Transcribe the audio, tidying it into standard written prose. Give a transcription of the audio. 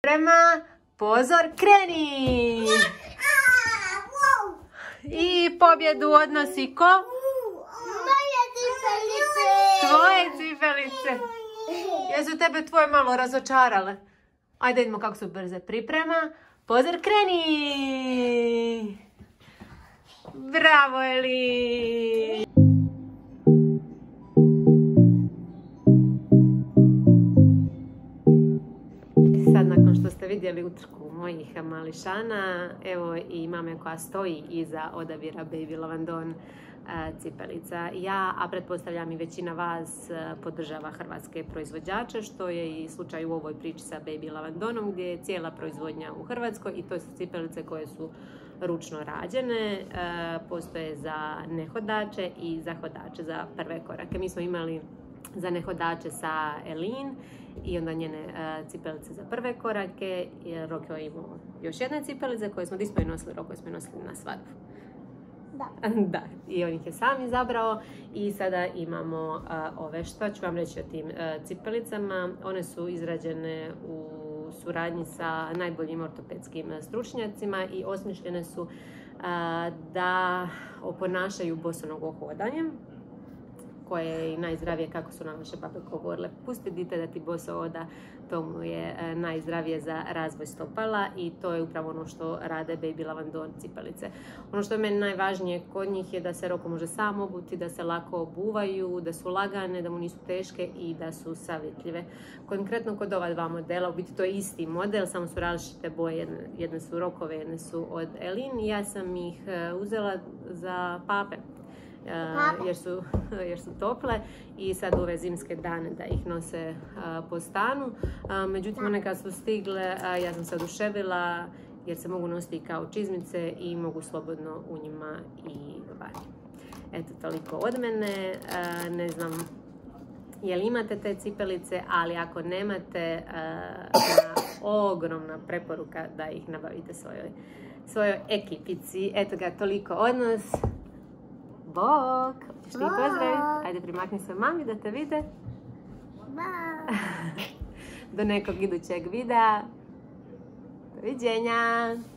priprema, pozor, kreni! I pobjedu odnosi ko? Moje cipelice! Tvoje cipelice! Jesu tebe tvoje malo razočarale? Ajde vidimo kako su brze. Priprema, pozor, kreni! Bravo, Eli! Sad nakon što ste vidjeli utrku mojih mališana, evo i mame koja stoji iza odabira Baby Lavandon cipelica. Ja, a pretpostavljam i većina vas, podržava hrvatske proizvođače, što je i slučaj u ovoj priči sa Baby Lavandonom, gdje je cijela proizvodnja u Hrvatskoj i to su cipelice koje su ručno rađene, postoje za nehodače i za hodače, za prve korake. Mi smo imali za nehodače sa Elin i onda njene cipelice za prve korake. Roko je imao još jedne cipelice koje smo dispoji nosili, Roko smo nosili na svadbu. Da, i on ih je sam izabrao i sada imamo ove. Što ću vam reći o tim cipelicama? One su izrađene u suradnji sa najboljim ortopedskim stručnjacima i osmišljene su da oponašaju bosonogo hodanje, koje je i najzdravije, kako su nam naše babe govorile. Pusti dite da ti boso hoda, to mu je najzdravije za razvoj stopala i to je upravo ono što rade Baby Lavandon cipelice. Ono što je meni najvažnije kod njih je da se Roko može sam obuti, da se lako obuvaju, da su lagane, da mu nisu teške i da su savjetljive. Konkretno kod ova dva modela, u biti to je isti model, samo su različite boje, jedne su Rokove, jedne su od Elin i ja sam ih uzela za pape. Jer su tople i sad u ove zimske dane da ih nose po stanu. Međutim, one kad su stigle, ja sam se oduševila jer se mogu nositi kao čizmice i mogu slobodno u njima i vani. Eto, toliko od mene. Ne znam je li imate te cipelice, ali ako nemate, ogromna preporuka da ih nabavite svojoj ekipici. Eto ga, toliko od nas. Bok! Hoćeš ti pozdraviti? Ajde, primakni se mami da te vide. Do nekog idućeg videa. Doviđenja!